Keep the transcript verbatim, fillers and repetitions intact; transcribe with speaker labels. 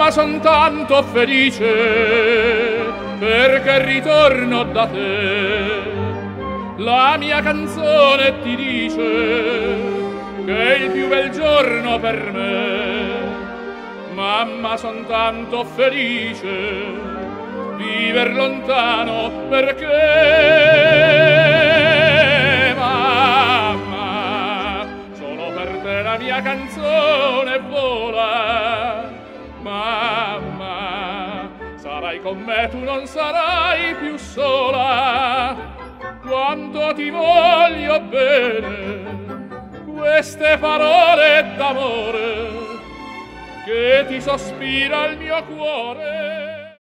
Speaker 1: Mamma, son tanto felice perché ritorno da te. La mia canzone ti dice che è il più bel giorno per me. Mamma, son tanto felice viver lontano perché mamma, solo per te la mia canzone vola. Mamma, sarai con me, tu non sarai più sola. Quanto ti voglio bene, queste parole d'amore che ti sospira il mio cuore.